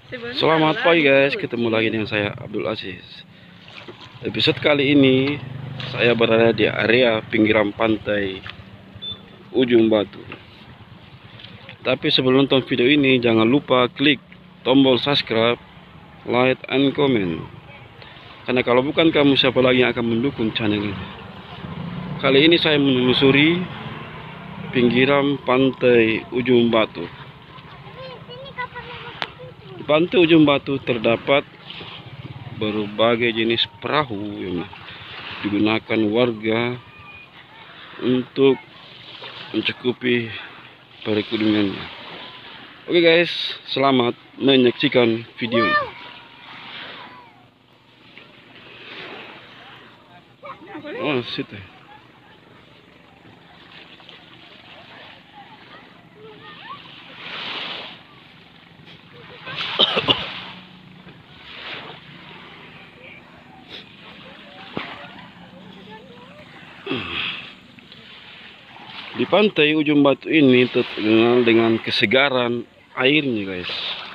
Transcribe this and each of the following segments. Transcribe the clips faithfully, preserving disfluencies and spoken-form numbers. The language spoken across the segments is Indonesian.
Selamat pagi guys, ketemu lagi dengan saya Abdul Aziz. Episode kali ini saya berada di area pinggiran pantai Ujung Batu. Tapi sebelum nonton video ini, jangan lupa klik tombol subscribe, like, and comment. Karena kalau bukan kamu, siapa lagi yang akan mendukung channel ini? Kali ini saya menelusuri pinggiran pantai Ujung Batu. Di pantai Ujung Batu terdapat berbagai jenis perahu yang digunakan warga untuk mencukupi perekonomiannya. Oke guys, selamat menyaksikan video ini. Oh, situ. Di pantai Ujung Batu ini terkenal dengan kesegaran airnya guys.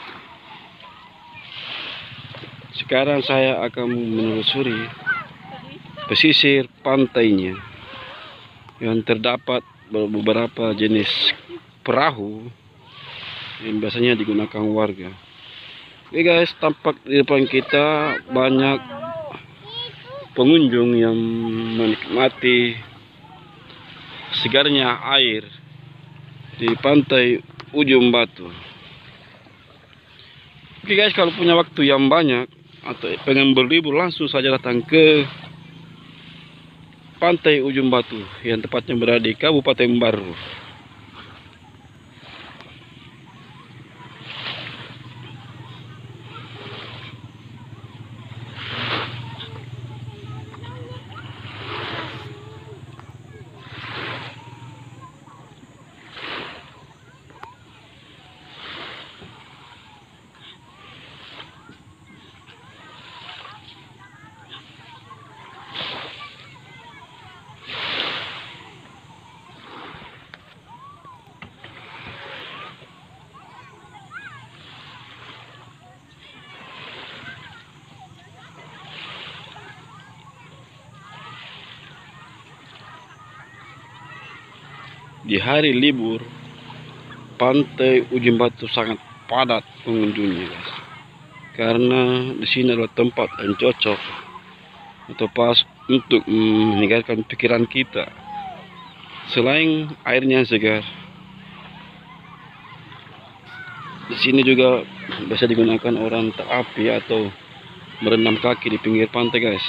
Sekarang saya akan menelusuri pesisir pantainya yang terdapat beberapa jenis perahu yang biasanya digunakan warga. Oke guys, tampak di depan kita banyak pengunjung yang menikmati segarnya air di pantai Ujung Batu. Oke guys, kalau punya waktu yang banyak atau pengen berlibur, langsung saja datang ke pantai Ujung Batu yang tepatnya berada di Kabupaten Baru. Di hari libur, pantai Ujung Batu sangat padat pengunjungnya, guys. Karena di sini adalah tempat yang cocok atau pas untuk meninggalkan pikiran kita. Selain airnya segar, di sini juga bisa digunakan orang terapi atau merendam kaki di pinggir pantai, guys.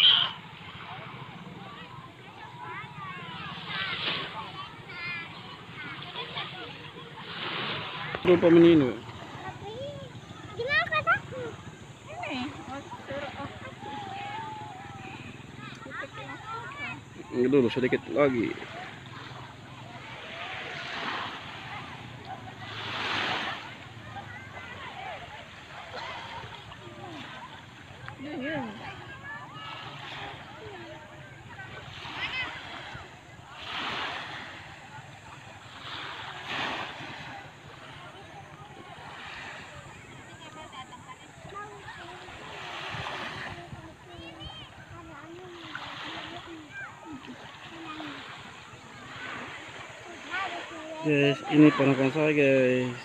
Lupa menino. Kenapa takut? Ini dulu sedikit lagi. Guys, ini ponakan saya guys.